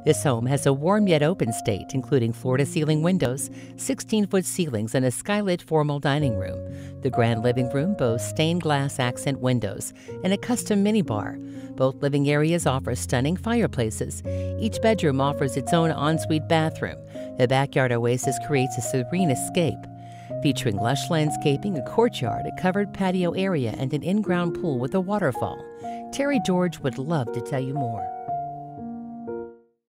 This home has a warm yet open state, including floor-to-ceiling windows, 16-foot ceilings, and a skylit formal dining room. The grand living room boasts stained glass accent windows and a custom minibar. Both living areas offer stunning fireplaces. Each bedroom offers its own ensuite bathroom. The backyard oasis creates a serene escape. Featuring lush landscaping, a courtyard, a covered patio area, and an in-ground pool with a waterfall. Terri George would love to tell you more.